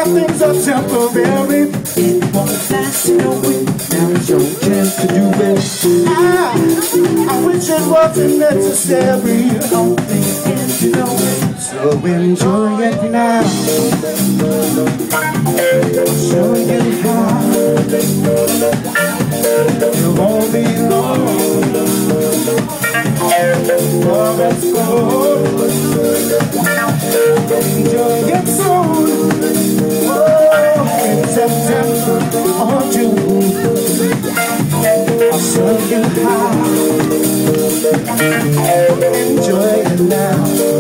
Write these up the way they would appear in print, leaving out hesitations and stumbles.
things are temporary. It won't last, no way. Now it's your chance to do it. I wish it wasn't necessary. Don't think and you know it. So enjoy it now. Show you how. You won't be long. Oh, let's go. Enjoy it soon. Oh, in September or June. I'll show you how. Enjoy it now.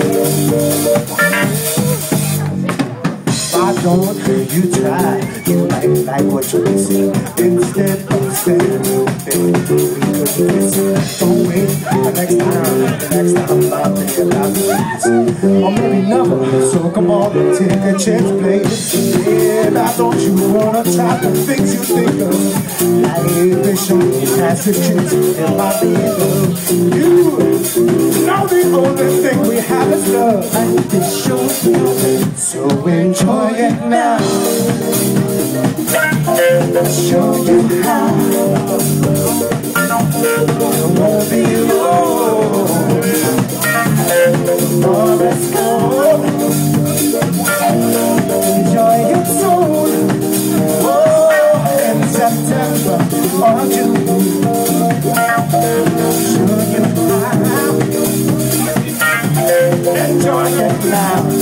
Why don't you try? You might like what you listen. Instead of standing there, we could kiss. Don't wait the next time I'll think about this. Or maybe never. So come on, take a chance, play it. Yeah, now don't you wanna try the things you think of? Life is short, has the chance. It might be love. You know the only thing we have is love. Life is short, so enjoy it now. Show you how. You won't be alone. Oh, let's go. Enjoy it soon. Oh, in September or June. Show you how. Enjoy it now.